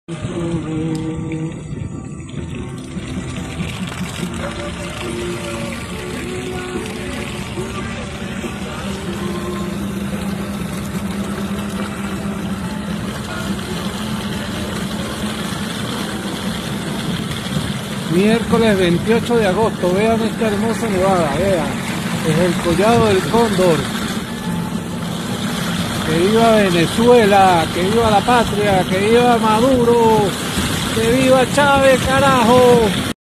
Miércoles 28 de agosto, vean esta hermosa nevada, vean, es el Collado del Cóndor. Que viva Venezuela, que viva la patria, que viva Maduro, que viva Chávez, carajo.